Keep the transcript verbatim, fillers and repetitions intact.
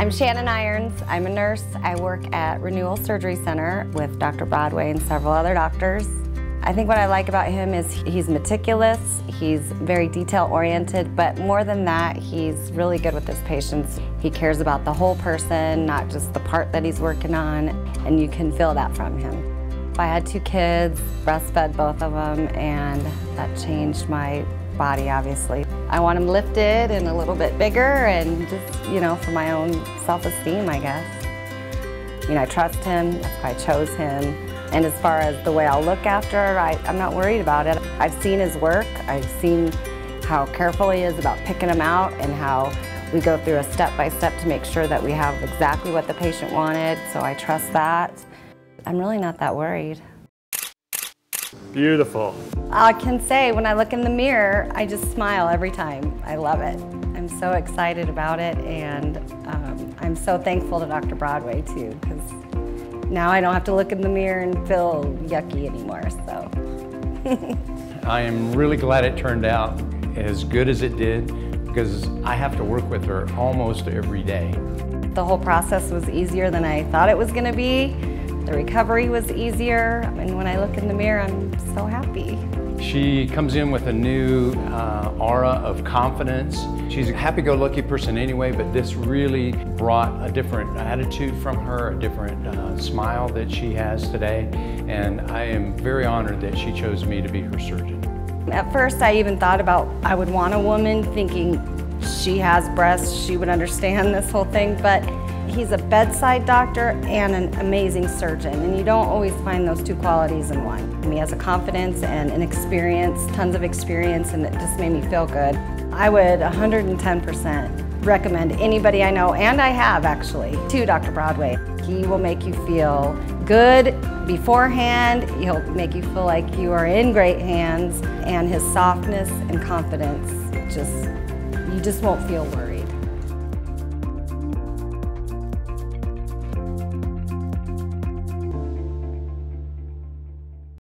I'm Shannon Irons. I'm a nurse. I work at Renewal Surgery Center with Doctor Broadway and several other doctors. I think what I like about him is he's meticulous, he's very detail-oriented, but more than that, he's really good with his patients. He cares about the whole person, not just the part that he's working on, and you can feel that from him. I had two kids, breastfed both of them, and that changed my body, obviously. I want him lifted and a little bit bigger, and just, you know, for my own self-esteem, I guess. I mean, I trust him, that's why I chose him. And as far as the way I'll look after her, I, I'm not worried about it. I've seen his work, I've seen how careful he is about picking them out and how we go through a step-by-step to make sure that we have exactly what the patient wanted, so I trust that. I'm really not that worried. Beautiful. I can say when I look in the mirror, I just smile every time. I love it. I'm so excited about it, and um, I'm so thankful to Doctor Broadway too, because now I don't have to look in the mirror and feel yucky anymore, so. I am really glad it turned out as good as it did, because I have to work with her almost every day. The whole process was easier than I thought it was going to be. The recovery was easier, and when I look in the mirror, I'm so happy. She comes in with a new uh, aura of confidence. She's a happy-go-lucky person anyway, but this really brought a different attitude from her, a different uh, smile that she has today, and I am very honored that she chose me to be her surgeon. At first, I even thought about I would want a woman, thinking she has breasts, she would understand this whole thing, but he's a bedside doctor and an amazing surgeon, and you don't always find those two qualities in one. He has a confidence and an experience, tons of experience, and it just made me feel good. I would one hundred ten percent recommend anybody I know, and I have actually, to Doctor Broadway. He will make you feel good beforehand, he'll make you feel like you are in great hands, and his softness and confidence, just, you just won't feel worried.